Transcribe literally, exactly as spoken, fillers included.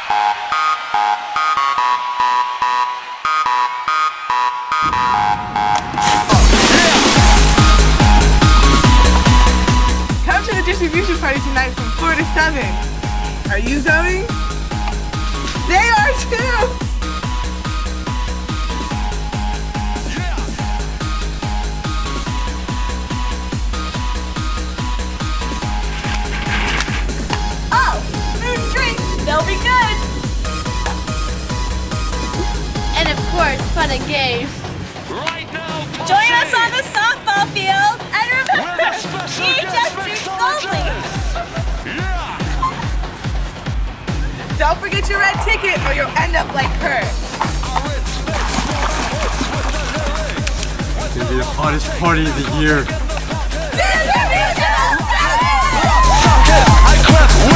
Come to the distribution party tonight from four to seven. Are you going? They are too! Oh, food and drink, they'll be good. And of course, fun and games. Right now, Join us on the softball field, and remember, eat just through goalies. Yeah! Don't forget your red ticket or you'll end up like her. It's gonna be the hottest party of the year. I clap